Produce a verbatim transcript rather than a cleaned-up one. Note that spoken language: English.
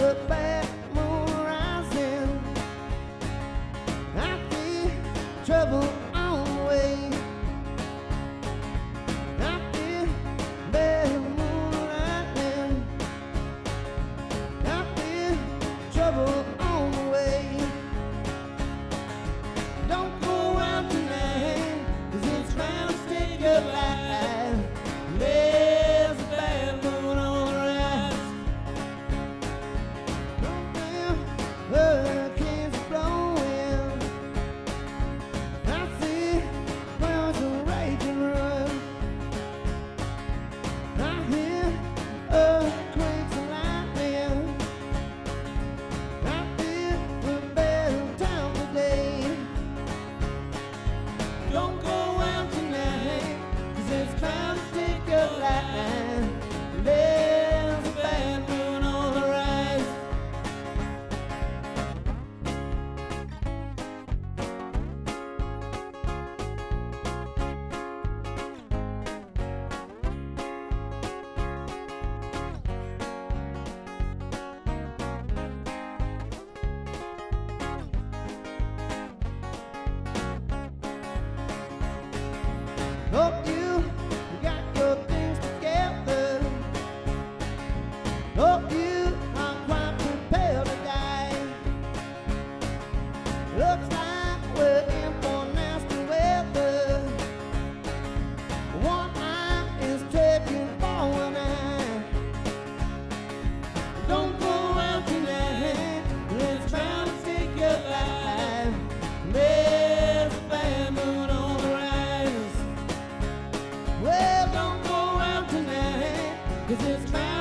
the bad moon rising. I feel trouble on the way. I feel bad moon lightning. I feel trouble on the way. Don't go out tonight, 'cause it's bound to take your life. There's a bad moon on the rise. Hurricanes are blowing. I see clouds are raging run. I hear earthquakes and lightning. I feel the bad town today. Don't go out tonight, 'cause it's bound to take your life. There's a bad moon on the rise. Hope you got your things together. Hope you are quite prepared to die. Looks like we're in for nasty weather. One eye is taking for an eye. Don't go out tonight, it's bound to take your life. There's a bad moon on the rise. Well, don't go out tonight, 'cause it's bound